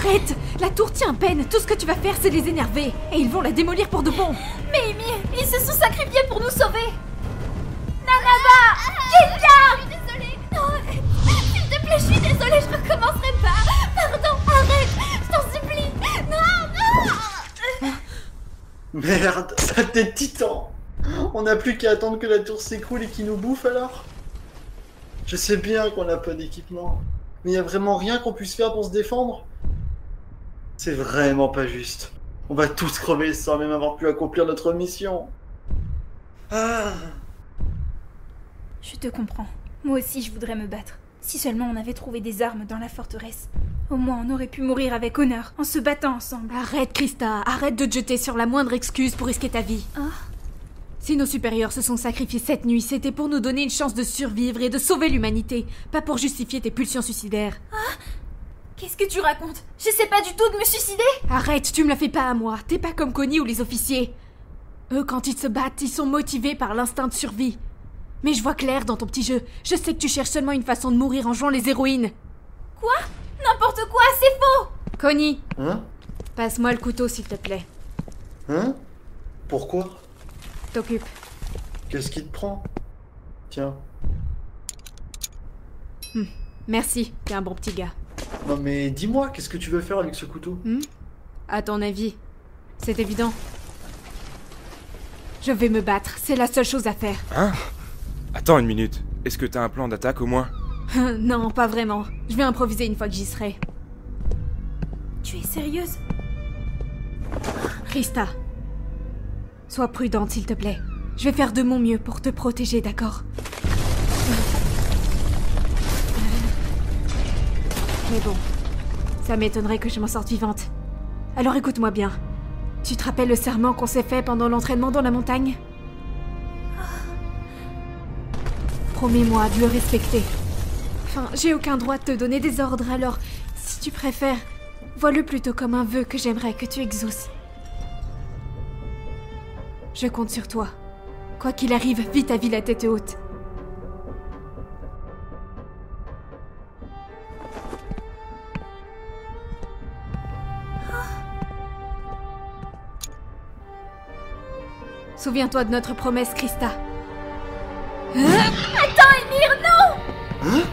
Arrête! La tour tient à peine. Tout ce que tu vas faire, c'est les énerver. Et ils vont la démolir pour de bon. Mais Ymir, ils se sont sacrifiés pour nous sauver. Nanaba! Quelqu'un! Je suis désolée. Non, s'il te plaît, je suis désolée, je recommencerai pas. Pardon, arrête, je t'en supplie. Non, non. Merde, saleté de titan. On n'a plus qu'à attendre que la tour s'écroule et qu'il nous bouffe alors. Je sais bien qu'on n'a pas d'équipement, mais y a vraiment rien qu'on puisse faire pour se défendre. C'est vraiment pas juste. On va tous crever sans même avoir pu accomplir notre mission. Ah. Je te comprends. Moi aussi, je voudrais me battre. Si seulement on avait trouvé des armes dans la forteresse. Au moins, on aurait pu mourir avec honneur, en se battant ensemble. Arrête, Krista. Arrête de te jeter sur la moindre excuse pour risquer ta vie. Ah. Si nos supérieurs se sont sacrifiés cette nuit, c'était pour nous donner une chance de survivre et de sauver l'humanité, pas pour justifier tes pulsions suicidaires. Ah. Qu'est-ce que tu racontes? J'essaie pas du tout de me suicider. Arrête, tu me la fais pas à moi. T'es pas comme Connie ou les officiers. Eux, quand ils se battent, ils sont motivés par l'instinct de survie. Mais je vois clair dans ton petit jeu. Je sais que tu cherches seulement une façon de mourir en jouant les héroïnes. Quoi? N'importe quoi, c'est faux! Connie, Hein? passe-moi le couteau s'il te plaît. Hein? Pourquoi? T'occupe. Qu'est-ce qui te prend? Tiens. Merci, t'es un bon petit gars. Non mais dis-moi, qu'est-ce que tu veux faire avec ce couteau? À ton avis, c'est évident. Je vais me battre, c'est la seule chose à faire. Hein? Attends une minute. Est-ce que t'as un plan d'attaque au moins? Non, pas vraiment. Je vais improviser une fois que j'y serai. Tu es sérieuse? Krista, sois prudente s'il te plaît. Je vais faire de mon mieux pour te protéger, d'accord? Mais bon, ça m'étonnerait que je m'en sorte vivante. Alors écoute-moi bien. Tu te rappelles le serment qu'on s'est fait pendant l'entraînement dans la montagne? Promets-moi de le respecter. Enfin, j'ai aucun droit de te donner des ordres, alors, si tu préfères, vois-le plutôt comme un vœu que j'aimerais que tu exauces. Je compte sur toi. Quoi qu'il arrive, vis ta vie la tête haute. Souviens-toi de notre promesse, Krista. Attends, Ymir, non! Hein?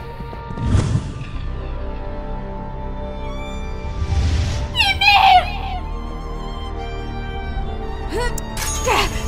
Ymir!